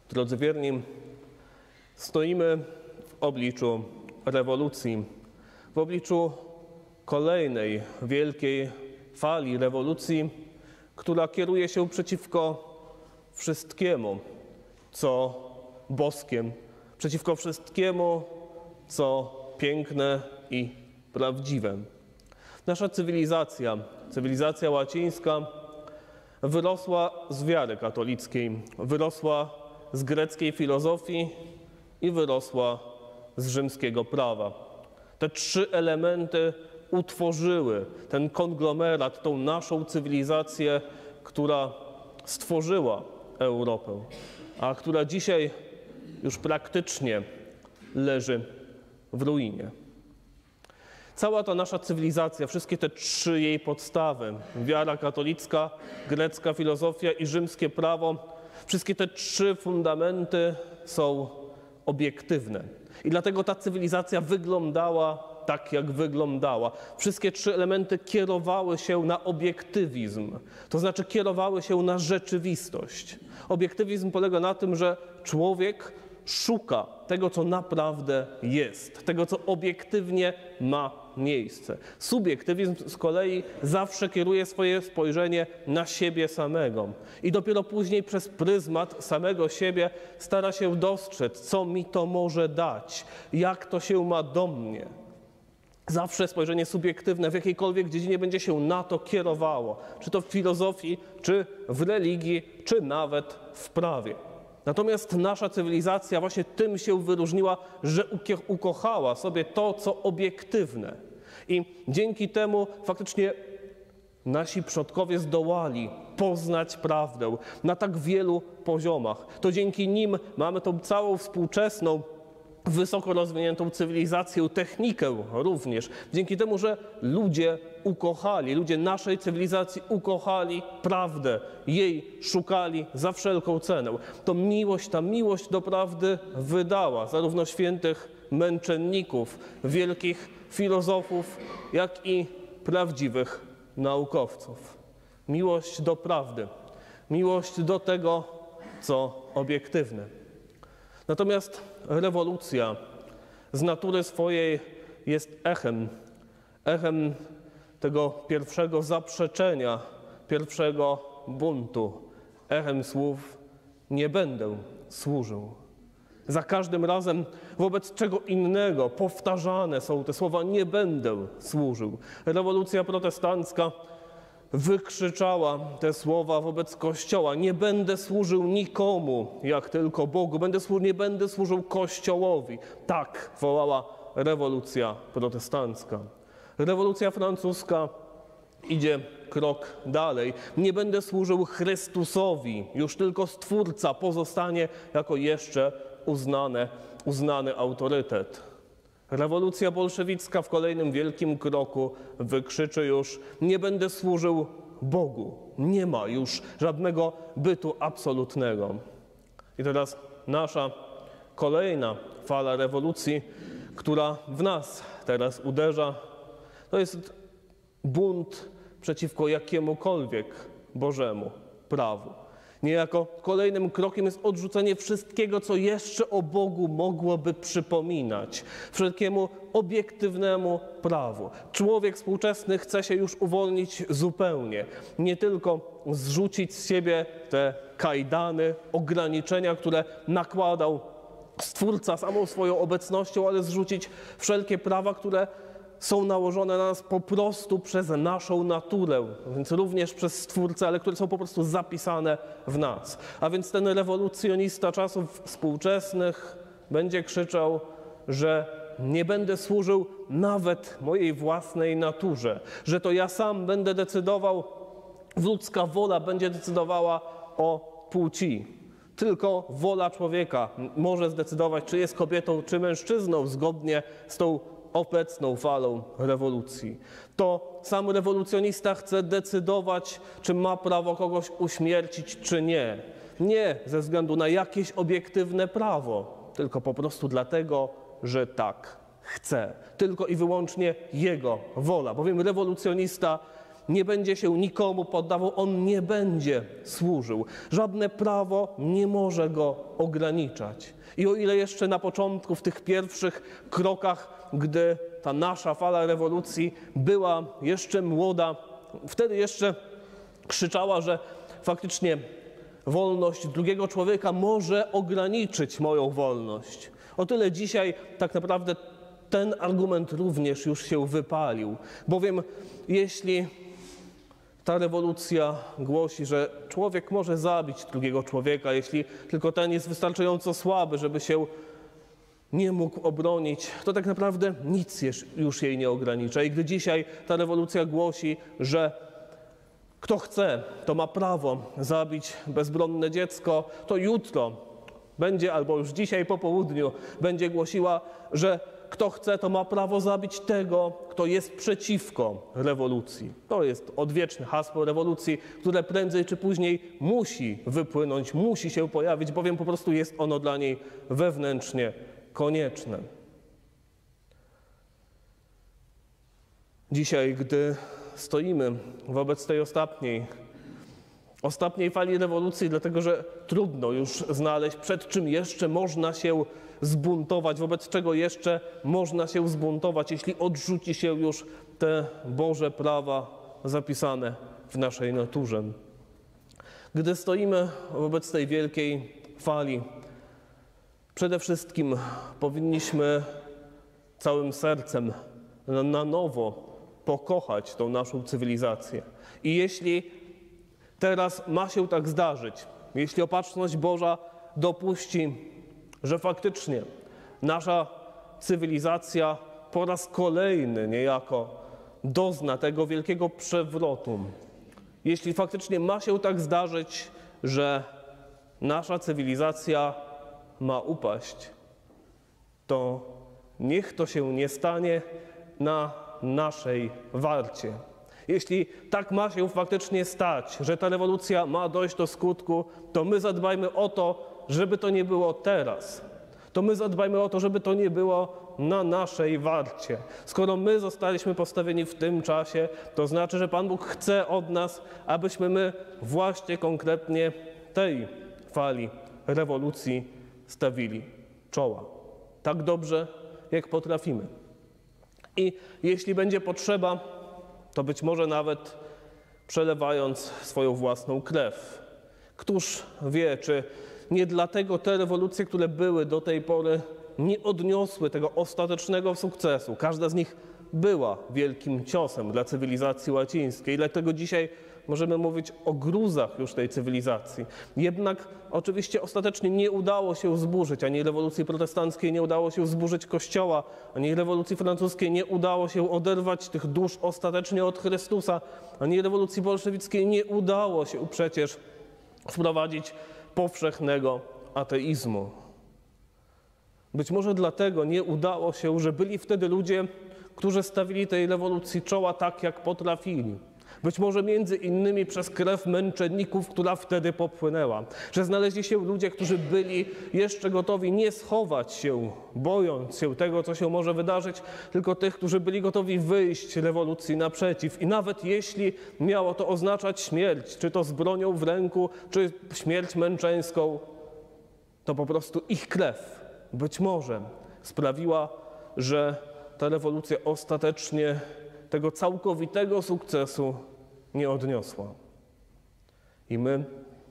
Drodzy wierni, stoimy w obliczu rewolucji, w obliczu kolejnej wielkiej fali rewolucji, która kieruje się przeciwko wszystkiemu, co boskie, przeciwko wszystkiemu, co piękne i prawdziwe. Nasza cywilizacja, cywilizacja łacińska, wyrosła z wiary katolickiej, wyrosła z greckiej filozofii i wyrosła z rzymskiego prawa. Te trzy elementy utworzyły ten konglomerat, tą naszą cywilizację, która stworzyła Europę, a która dzisiaj już praktycznie leży w ruinie. Cała ta nasza cywilizacja, wszystkie te trzy jej podstawy, wiara katolicka, grecka filozofia i rzymskie prawo, wszystkie te trzy fundamenty są obiektywne. I dlatego ta cywilizacja wyglądała tak, jak wyglądała. Wszystkie trzy elementy kierowały się na obiektywizm, to znaczy kierowały się na rzeczywistość. Obiektywizm polega na tym, że człowiek szuka tego, co naprawdę jest, tego, co obiektywnie ma miejsce. Subiektywizm z kolei zawsze kieruje swoje spojrzenie na siebie samego i dopiero później przez pryzmat samego siebie stara się dostrzec, co mi to może dać, jak to się ma do mnie. Zawsze spojrzenie subiektywne w jakiejkolwiek dziedzinie będzie się na to kierowało, czy to w filozofii, czy w religii, czy nawet w prawie. Natomiast nasza cywilizacja właśnie tym się wyróżniła, że ukochała sobie to, co obiektywne. I dzięki temu faktycznie nasi przodkowie zdołali poznać prawdę na tak wielu poziomach. To dzięki nim mamy tą całą współczesną, wysoko rozwiniętą cywilizację, technikę również. Dzięki temu, że ludzie naszej cywilizacji ukochali prawdę, jej szukali za wszelką cenę. Ta miłość do prawdy wydała zarówno świętych męczenników, wielkich filozofów, jak i prawdziwych naukowców. Miłość do prawdy, miłość do tego, co obiektywne. Natomiast rewolucja z natury swojej jest echem tego pierwszego zaprzeczenia, pierwszego buntu, echem słów „nie będę służył”. Za każdym razem wobec czego innego powtarzane są te słowa „nie będę służył”. Rewolucja protestancka wykrzyczała te słowa wobec Kościoła: nie będę służył nikomu, jak tylko Bogu, nie będę służył Kościołowi. Tak wołała rewolucja protestancka. Rewolucja francuska idzie krok dalej. Nie będę służył Chrystusowi, już tylko Stwórca pozostanie jako jeszcze uznany autorytet. Rewolucja bolszewicka w kolejnym wielkim kroku wykrzyczy już: nie będę służył Bogu. Nie ma już żadnego bytu absolutnego. I teraz nasza kolejna fala rewolucji, która w nas teraz uderza, to jest bunt przeciwko jakiemukolwiek Bożemu prawu. Niejako kolejnym krokiem jest odrzucenie wszystkiego, co jeszcze o Bogu mogłoby przypominać, wszelkiemu obiektywnemu prawu. Człowiek współczesny chce się już uwolnić zupełnie. Nie tylko zrzucić z siebie te kajdany, ograniczenia, które nakładał Stwórca samą swoją obecnością, ale zrzucić wszelkie prawa, które są nałożone na nas po prostu przez naszą naturę, więc również przez Stwórcę, ale które są po prostu zapisane w nas. A więc ten rewolucjonista czasów współczesnych będzie krzyczał, że nie będę służył nawet mojej własnej naturze, że to ja sam będę decydował, ludzka wola będzie decydowała o płci. Tylko wola człowieka może zdecydować, czy jest kobietą, czy mężczyzną, zgodnie z tą obecną falą rewolucji. To sam rewolucjonista chce decydować, czy ma prawo kogoś uśmiercić, czy nie. Nie ze względu na jakieś obiektywne prawo, tylko po prostu dlatego, że tak chce. Tylko i wyłącznie jego wola. Bowiem rewolucjonista nie będzie się nikomu poddawał, on nie będzie służył. Żadne prawo nie może go ograniczać. I o ile jeszcze na początku, w tych pierwszych krokach, gdy ta nasza fala rewolucji była jeszcze młoda, wtedy jeszcze krzyczała, że faktycznie wolność drugiego człowieka może ograniczyć moją wolność. O tyle dzisiaj tak naprawdę ten argument również już się wypalił, bowiem jeśli ta rewolucja głosi, że człowiek może zabić drugiego człowieka, jeśli tylko ten jest wystarczająco słaby, żeby się nie mógł obronić, to tak naprawdę nic już jej nie ogranicza. I gdy dzisiaj ta rewolucja głosi, że kto chce, to ma prawo zabić bezbronne dziecko, to jutro będzie, albo już dzisiaj po południu, będzie głosiła, że kto chce, to ma prawo zabić tego, kto jest przeciwko rewolucji. To jest odwieczne hasło rewolucji, które prędzej czy później musi wypłynąć, musi się pojawić, bowiem po prostu jest ono dla niej wewnętrznie konieczne. Dzisiaj, gdy stoimy wobec tej ostatniej fali rewolucji, dlatego że trudno już znaleźć, przed czym jeszcze można się zbuntować, wobec czego jeszcze można się zbuntować, jeśli odrzuci się już te Boże prawa zapisane w naszej naturze. Gdy stoimy wobec tej wielkiej fali, przede wszystkim powinniśmy całym sercem na nowo pokochać tą naszą cywilizację. I jeśli teraz ma się tak zdarzyć, jeśli Opatrzność Boża dopuści, że faktycznie nasza cywilizacja po raz kolejny niejako dozna tego wielkiego przewrotu, jeśli faktycznie ma się tak zdarzyć, że nasza cywilizacja ma upaść, to niech to się nie stanie na naszej warcie. Jeśli tak ma się faktycznie stać, że ta rewolucja ma dojść do skutku, to my zadbajmy o to, żeby to nie było teraz. To my zadbajmy o to, żeby to nie było na naszej warcie. Skoro my zostaliśmy postawieni w tym czasie, to znaczy, że Pan Bóg chce od nas, abyśmy my właśnie konkretnie tej fali rewolucji stawili czoła. Tak dobrze, jak potrafimy. I jeśli będzie potrzeba, to być może nawet przelewając swoją własną krew. Któż wie, czy nie dlatego te rewolucje, które były do tej pory, nie odniosły tego ostatecznego sukcesu. Każda z nich była wielkim ciosem dla cywilizacji łacińskiej. Dlatego dzisiaj możemy mówić o gruzach już tej cywilizacji. Jednak oczywiście ostatecznie nie udało się zburzyć, ani rewolucji protestanckiej nie udało się zburzyć Kościoła, ani rewolucji francuskiej nie udało się oderwać tych dusz ostatecznie od Chrystusa, ani rewolucji bolszewickiej nie udało się przecież wprowadzić powszechnego ateizmu. Być może dlatego nie udało się, że byli wtedy ludzie, którzy stawili tej rewolucji czoła tak, jak potrafili. Być może między innymi przez krew męczenników, która wtedy popłynęła. Że znaleźli się ludzie, którzy byli jeszcze gotowi nie schować się, bojąc się tego, co się może wydarzyć, tylko tych, którzy byli gotowi wyjść rewolucji naprzeciw. I nawet jeśli miało to oznaczać śmierć, czy to z bronią w ręku, czy śmierć męczeńską, to po prostu ich krew być może sprawiła, że ta rewolucja ostatecznie tego całkowitego sukcesu nie odniosła. I my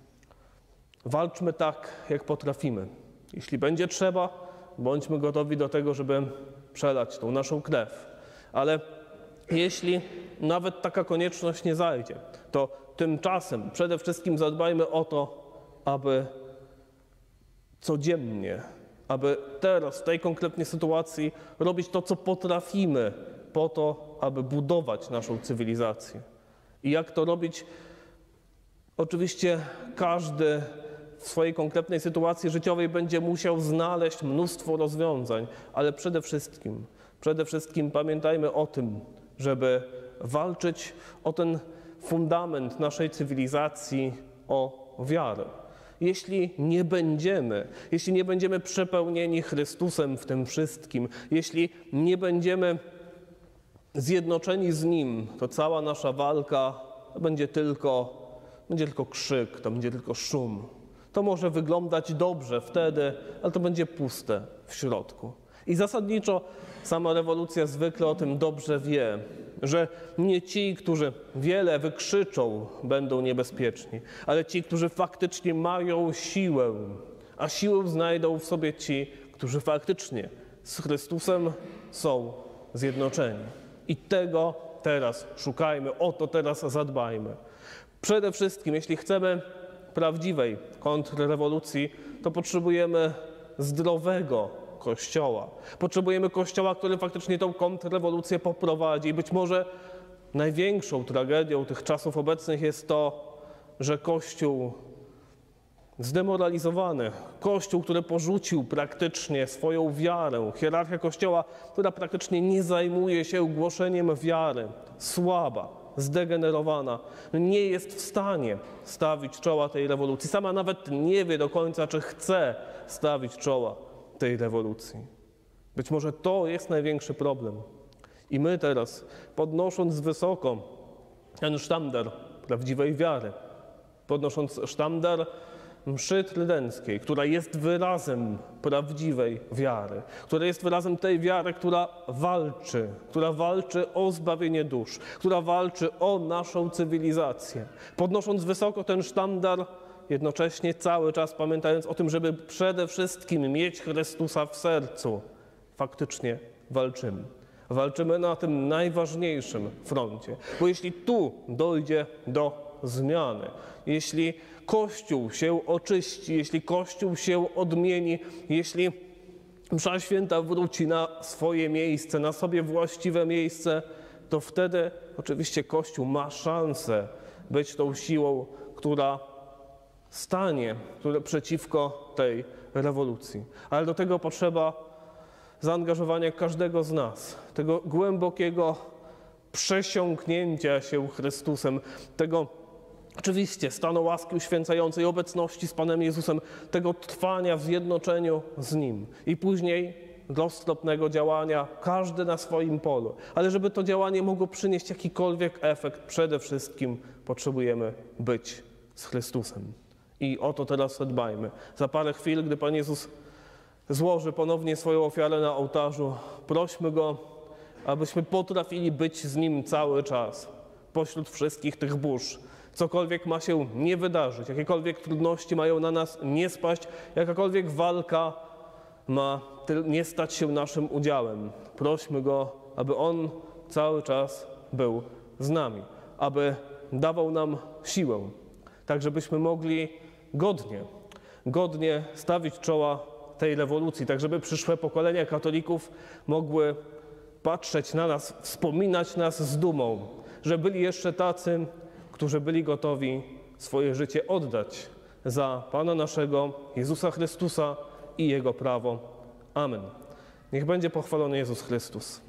walczmy tak, jak potrafimy. Jeśli będzie trzeba, bądźmy gotowi do tego, żeby przelać tą naszą krew. Ale jeśli nawet taka konieczność nie zajdzie, to tymczasem przede wszystkim zadbajmy o to, aby codziennie, aby teraz, w tej konkretnej sytuacji robić to, co potrafimy, po to, aby budować naszą cywilizację. I jak to robić? Oczywiście każdy w swojej konkretnej sytuacji życiowej będzie musiał znaleźć mnóstwo rozwiązań, ale przede wszystkim pamiętajmy o tym, żeby walczyć o ten fundament naszej cywilizacji, o wiarę. Jeśli nie będziemy przepełnieni Chrystusem w tym wszystkim, jeśli nie będziemy zjednoczeni z Nim, to cała nasza walka to będzie tylko krzyk, to będzie tylko szum. To może wyglądać dobrze wtedy, ale to będzie puste w środku. I zasadniczo sama rewolucja zwykle o tym dobrze wie, że nie ci, którzy wiele wykrzyczą, będą niebezpieczni, ale ci, którzy faktycznie mają siłę, a siłę znajdą w sobie ci, którzy faktycznie z Chrystusem są zjednoczeni. I tego teraz szukajmy, o to teraz zadbajmy. Przede wszystkim, jeśli chcemy prawdziwej kontrrewolucji, to potrzebujemy zdrowego Kościoła. Potrzebujemy Kościoła, który faktycznie tą kontrrewolucję poprowadzi. I być może największą tragedią tych czasów obecnych jest to, że Kościół zdemoralizowany, Kościół, który porzucił praktycznie swoją wiarę, hierarchia Kościoła, która praktycznie nie zajmuje się głoszeniem wiary, słaba, zdegenerowana, nie jest w stanie stawić czoła tej rewolucji. Sama nawet nie wie do końca, czy chce stawić czoła tej rewolucji. Być może to jest największy problem. I my teraz, podnosząc wysoko ten sztandar prawdziwej wiary, podnosząc sztandar mszy trydenckiej, która jest wyrazem prawdziwej wiary, która jest wyrazem tej wiary, która walczy o zbawienie dusz, która walczy o naszą cywilizację. Podnosząc wysoko ten sztandar, jednocześnie cały czas pamiętając o tym, żeby przede wszystkim mieć Chrystusa w sercu, faktycznie walczymy. Walczymy na tym najważniejszym froncie, bo jeśli tu dojdzie do zmiany, jeśli Kościół się oczyści, jeśli Kościół się odmieni, jeśli msza święta wróci na swoje miejsce, na sobie właściwe miejsce, to wtedy oczywiście Kościół ma szansę być tą siłą, która stanie przeciwko tej rewolucji. Ale do tego potrzeba zaangażowania każdego z nas, tego głębokiego przesiąknięcia się Chrystusem, tego oczywiście stanu łaski uświęcającej, obecności z Panem Jezusem, tego trwania w zjednoczeniu z Nim i później roztropnego działania, każdy na swoim polu. Ale żeby to działanie mogło przynieść jakikolwiek efekt, przede wszystkim potrzebujemy być z Chrystusem. I o to teraz dbajmy. Za parę chwil, gdy Pan Jezus złoży ponownie swoją ofiarę na ołtarzu, prośmy Go, abyśmy potrafili być z Nim cały czas, pośród wszystkich tych burz. Cokolwiek ma się nie wydarzyć, jakiekolwiek trudności mają na nas nie spaść, jakakolwiek walka ma nie stać się naszym udziałem. Prośmy Go, aby On cały czas był z nami, aby dawał nam siłę, tak żebyśmy mogli godnie stawić czoła tej rewolucji, tak żeby przyszłe pokolenia katolików mogły patrzeć na nas, wspominać nas z dumą, że byli jeszcze tacy, którzy byli gotowi swoje życie oddać za Pana naszego Jezusa Chrystusa i Jego prawo. Amen. Niech będzie pochwalony Jezus Chrystus.